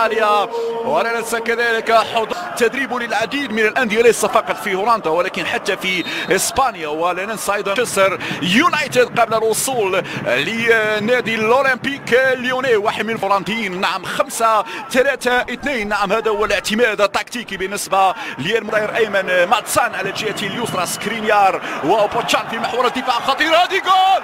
ايطاليا. ولا ننسى كذلك تدريب للعديد من الانديه ليس فقط في هولندا ولكن حتى في اسبانيا. ولا ننسى ايضا مانشستر يونايتد قبل الوصول لنادي الاولمبيك ليوني، واحد من الهولنديين. نعم 5-3-2. نعم هذا هو الاعتماد التكتيكي بالنسبه للمدير ايمن ماتسان على الجهه اليسرى. سكرينيار وبوتشان في محور الدفاع خطير. هذه جول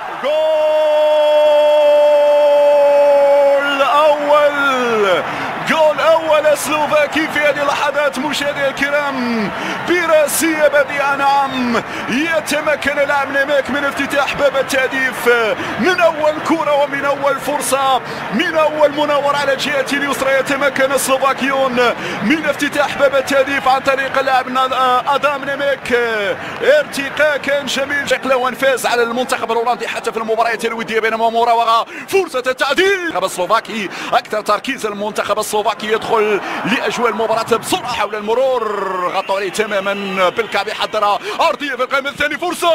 جول أول سلوفاكي في هذه اللحظات مشاهدينا الكرام براسية بديعة. نعم يتمكن اللاعب نيميك من افتتاح باب التهديف من أول كرة ومن أول فرصة من أول مناورة على الجهة اليسرى. يتمكن السلوفاكيون من افتتاح باب التهديف عن طريق اللاعب ادام نيميك. ارتقاء كان جميل شكله فاز على المنتخب الهولندي حتى في المباريات الودية، بينما مراوغة فرصة التعديل. المنتخب السلوفاكي أكثر تركيز المنتخب السلوفاكي يدخل لأجواء المباراة بسرعة حول المرور. غطوا عليه تماما بالكعب، يحضرها أرضية في القائم الثاني. فرصة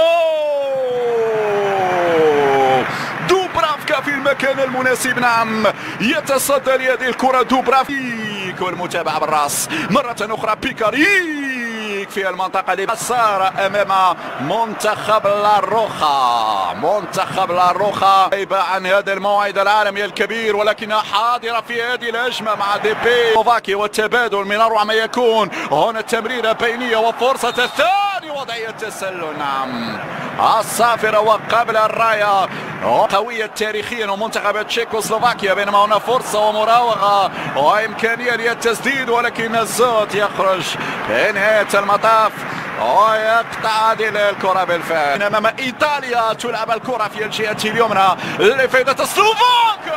دوبرافكا في المكان المناسب. نعم يتصدى لهذه الكرة دوبرافيك والمتابعة بالراس مرة أخرى. بيكاريك في المنطقة اللي صار أمام منتخب لاروخا. منتخب لاروخا غايبة عن هذا الموعد العالمي الكبير ولكنها حاضرة في هذه الهجمة مع دي بي سلوفاكيا، والتبادل من أروع ما يكون. هنا التمريرة بينية وفرصة الثاني وضعية التسلل. نعم الصافرة وقبل الراية قوية تاريخيا ومنتخب تشيكوسلوفاكيا، بينما هنا فرصة ومراوغة وإمكانية للتسديد ولكن الزوت يخرج في نهاية المطاف ويقطع هذه الكرة بالفعل. أمام إيطاليا تلعب الكرة في الجهة اليمنى لفائدة السلوفاك،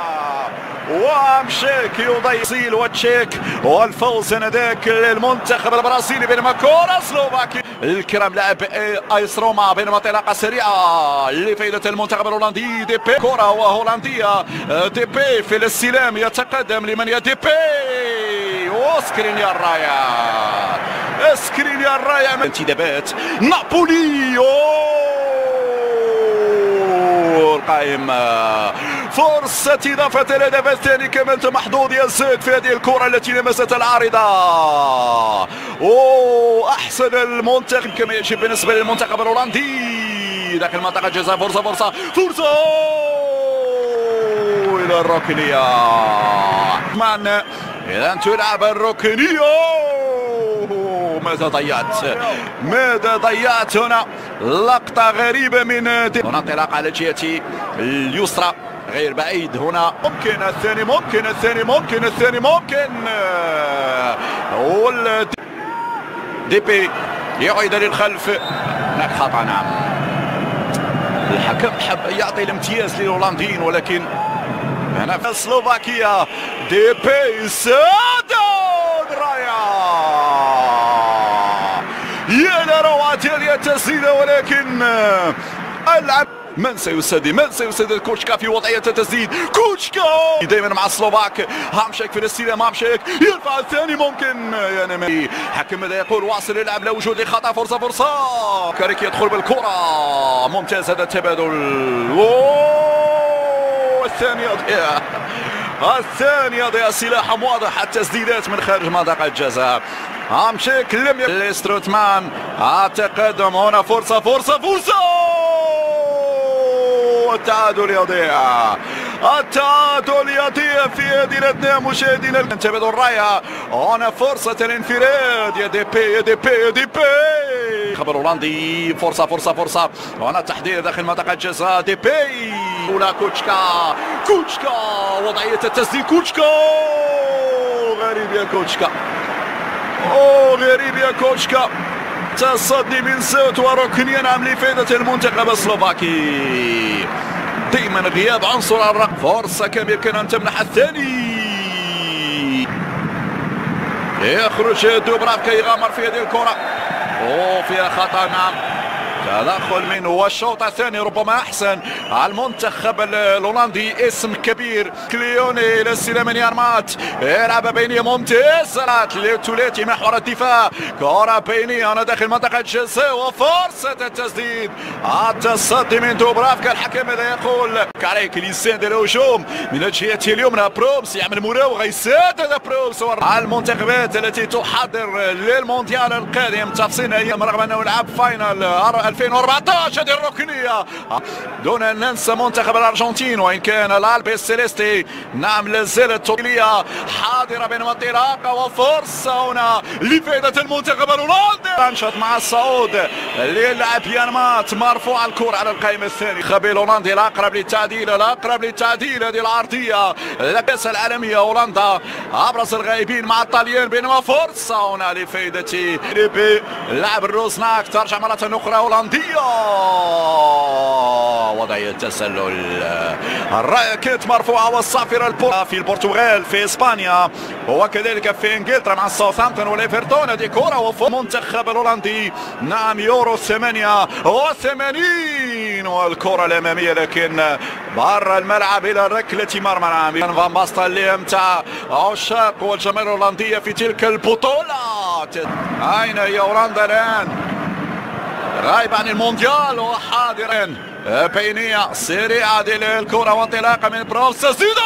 ومشيك يضيع وتشيك والفوز هناك للمنتخب البرازيلي. بينما كرة سلوفاكي الكرام لاعب ايس روما، بينما انطلاقه سريعه لفائده المنتخب الهولندي. دي بي كرة هولنديه. دي بي في الاستلام يتقدم لمن يا دي بي وسكرينيا الرايه. سكرينيا الرايه من انتدابات نابولي القائم. فرصة إضافة الهدف الثاني كما محظوظ يزيد في هذه الكرة التي لمست العارضة. أحسن المنتخب كما يجب بالنسبة للمنتخب الهولندي داخل منطقة الجزاء. فرصة إلى الركنية. إذا تلعب الركنية. ماذا ضيعت هنا؟ لقطة غريبة من هنا انطلاق على الجهة اليسرى غير بعيد. هنا ممكن الثاني دي بي يعيد للخلف. هناك خطأ. نعم الحكم حب يعطي الامتياز للهولنديين ولكن هنا في سلوفاكيا دي بي سادون راية. يا لروعة التسديدة ولكن العب من سيسدد كوتشكا في وضعية التسديد. كوتشكا دائما مع السلوفاك. هامشيك في الاستلام. هامشيك يرفع الثاني ممكن يا نمي. حكم ماذا يقول؟ واصل يلعب لا وجود لخطأ. فرصة كاريك يدخل بالكرة. ممتاز هذا التبادل. الثاني يضيع سلاحا واضح. التسديدات من خارج منطقة الجزاء. هامشيك لم لستروتمان. التقدم هنا. فرصة التعادل يضيع في هذه الأثناء مشاهدينا. تبادل الراية. هنا فرصة الانفراد. يا دي بي خبر هولندي. فرصة هنا تحضير داخل منطقة الجزاء. دي بي ولا كوتشكا وضعية التسديد. غريب يا كوتشكا. تصدي من زوت وركنيا. نعم لفائدة المنتخب السلوفاكي. دائما غياب عنصر الرقم. فرصة كم يمكن أن تمنح الثاني. يخرج دوبرافكا يغامر في هذه الكرة. فيها خطأ. نعم تدخل منه، والشوط الثاني ربما احسن على المنتخب الهولندي. اسم كبير كليوني للاستلام من يارمات، يلعب بينيه ممتازه لتولاتي محور الدفاع، كره بينيه انا داخل منطقه الجزاء وفرصه التسديد. التصدي من دوبرافكا، الحكم ماذا يقول؟ عليك لسان الهجوم من الجهه اليمنى، برومس يعمل مراوغه يسدد برومس على المنتخبات التي تحضر للمونديال القادم. تفصيل ايام رغم انه لعب فاينل 2014. هذه الركنيه دون ان ننسى منتخب الارجنتين، وان كان الالبيس سيليستي نعم لازالت تطويليه حاضره بين انطلاقه وفرصه هنا لفائده المنتخب الهولندي. انشط مع الصعود للعب يانمات، مرفوعه الكره على القائم الثاني. خبي الهولندي الاقرب للتعديل، هذه العرضيه الكاس العالميه. هولندا ابرز الغائبين مع الطليان، بينما فرصه هنا لفائده لاعب الروزناك. ترجع مره اخرى هولنديه، وضعيه التسلل، الراكت مرفوعه والصافره في البرتغال، في اسبانيا وكذلك في انجلترا مع ساوثهامبتون والايفرتون. هذه كره وفوق المنتخب الهولندي. نعم يورو 88 والكره الاماميه لكن برا الملعب الى ركله مرمى. نعم فان باستن اللي امتع عشاق والجماهير الهولنديه في تلك البطولات. اين هي هولندا الان؟ غايب عن المونديال وحاضرا بينيه سريعه الكره وانطلاقه من برومس، تسديده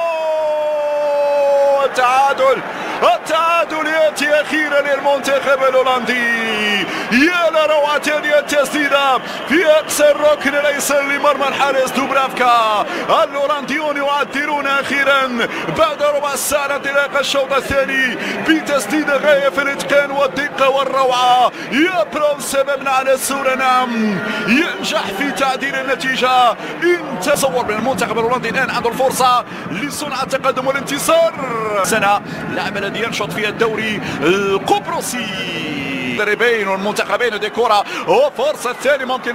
التعادل ياتي اخيرا للمنتخب الهولندي. يا لروعه هذه التسديده في اقصى الركن الايسر لمرمى الحارس دوبرافكا. الهولنديون يعدلون اخيرا بعد ربع ساعه انطلاق الشوط الثاني بتسديده غايه في الاتقان والدقه والروعه. يا بروم سببنا على الصوره. نعم ينجح في تعديل النتيجه. ان تصور من المنتخب الهولندي الان عنده الفرصه لصنع التقدم والانتصار. سنه لاعب الذي ينشط في الدوري القبرصي. المدربين والمنتخبين هذه كره وفرصه الثاني ممكن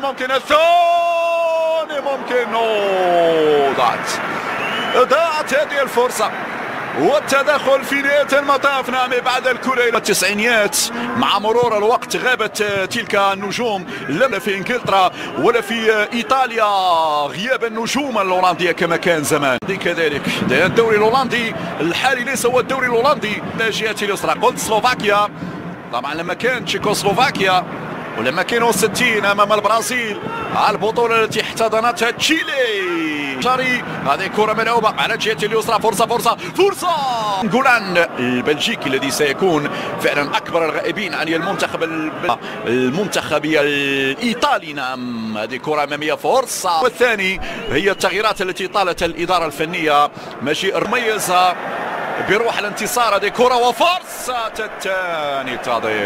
ضاعت هذه الفرصه والتدخل في نهاية المطاف. نعم بعد الكرة التسعينيات مع مرور الوقت غابت تلك النجوم، لا في انجلترا ولا في ايطاليا غياب النجوم الهولندية كما كان زمان. كذلك الدوري الهولندي الحالي ليس هو الدوري الهولندي. الجهة اليسرى قلت سلوفاكيا، طبعا لما كان تشيكوسلوفاكيا ولما كانوا 60 امام البرازيل على البطوله التي احتضنتها تشيلي. جاري هذه كره ملعوبه على الجهه اليسرى، فرصه جولان البلجيكي الذي سيكون فعلا اكبر الغائبين عن المنتخب الايطالي. نعم هذه كره اماميه، فرصه. والثاني هي التغييرات التي طالت الاداره الفنيه، مجيء مميزه بروح الانتصار. هذه كره وفرصه الثاني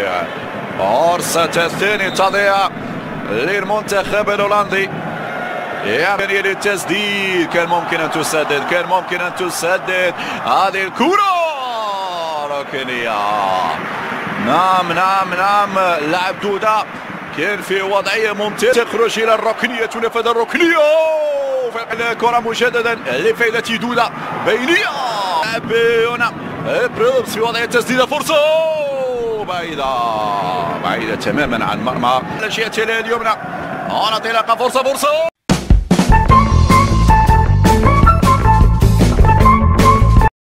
تضيع للمنتخب الهولندي. يعني للتسديد كان ممكن ان تسدد هذه الكره ركنيه. نعم لاعب دودا كان في وضعيه ممتازه، تخرج الى الركنيه، تنفذ الركنيه. الكره مجددا لفائده دودا، بينيه هنا بروبس في وضعيه تسديده، فرصه بعيده تماما عن مرمى على الجهه اليمنى. انطلاقه، فرصه